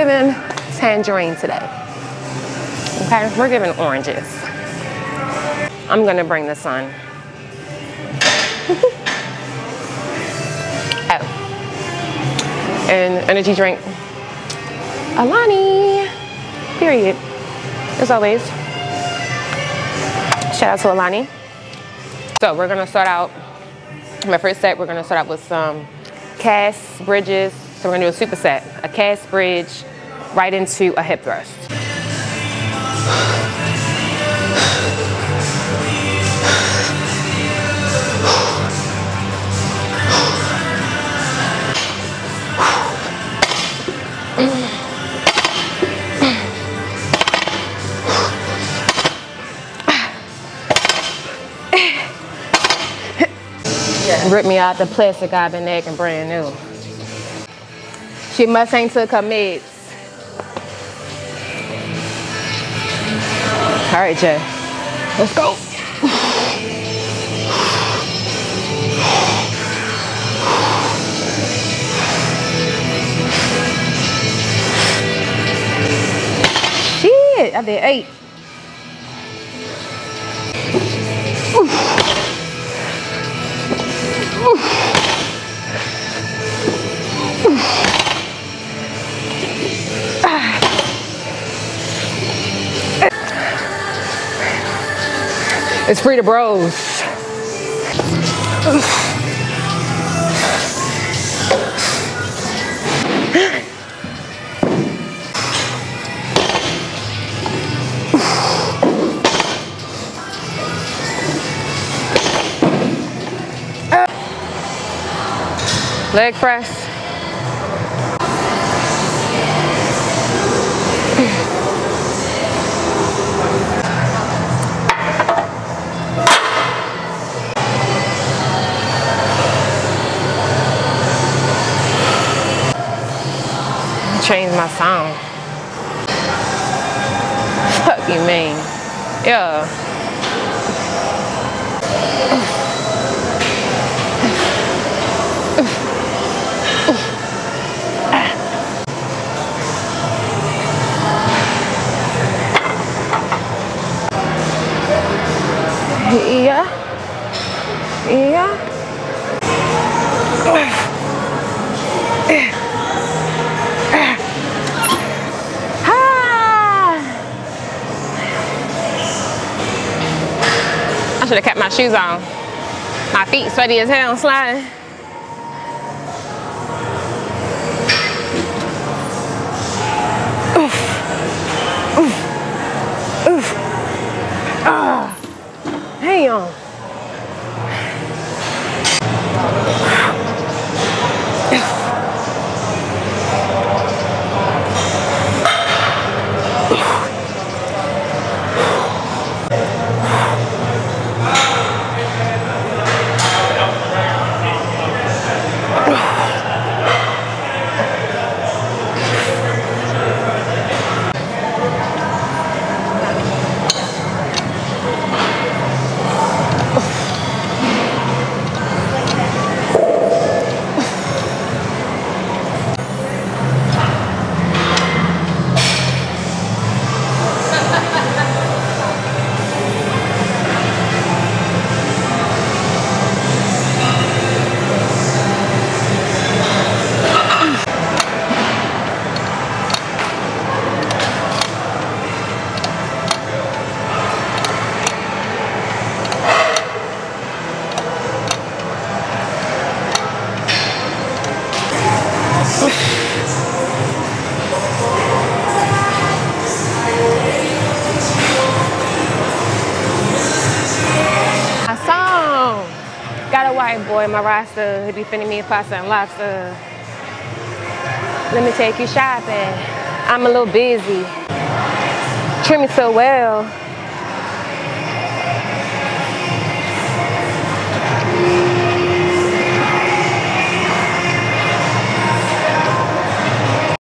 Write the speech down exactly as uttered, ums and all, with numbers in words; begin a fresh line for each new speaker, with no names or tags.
giving tangerine today. Okay, we're giving oranges. I'm gonna bring the sun. Oh. And energy drink. Alani. Period. As always. Shout out to Alani. So we're gonna start out, my first set, we're gonna start out with some cast bridges. So we're gonna do a superset, a cast bridge right into a hip thrust. Rip me out the plastic I've been acting brand new. She must ain't took her meds. All right, Jay, let's go. Shit, I did eight. It's free to bros. Leg press. Change my sound. Fuck you mean? Yeah. Yeah. Yeah. I should have kept my shoes on. My feet sweaty as hell sliding. Oof. Oof. Oof. Ah. Damn. White boy, my roster, he be finna me a pasta and lobster. Let me take you shopping. I'm a little busy. Treat me so well.